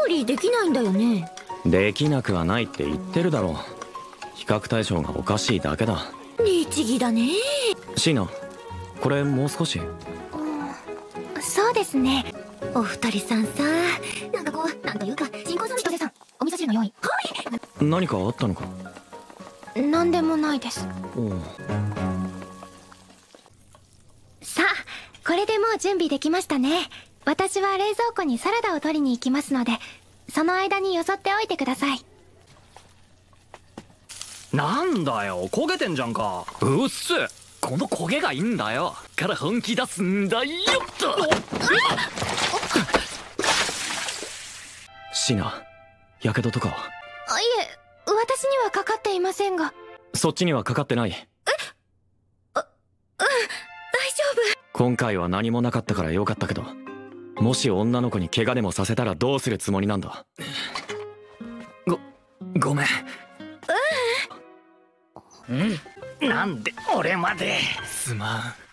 理できないんだよね。 できなくはないって言ってるだろう。比較対象がおかしいだけだ。 律儀だね。 シーナ、これもう少し。 そうですね。お二人さんさ、なんかこう、なんというか新婚さんの人でさん、お味噌汁の用意。はい。 何かあったのか。 なんでもないです。 おう。 さあ、これでもう準備できましたね。私は冷蔵庫にサラダを取りに行きますので、その間によそっておいてください。 なんだよ、焦げてんじゃんか。 うっせ、この焦げがいいんだよ。から本気出すんだよっと。 シーナ、やけどとかは。 いえ、私にはかかっていませんが。 そっちにはかかってない。 大丈夫。 今回は何もなかったからよかったけど、もし女の子に怪我でもさせたらどうするつもりなんだ。 ごめん。なんで俺まで。すまん。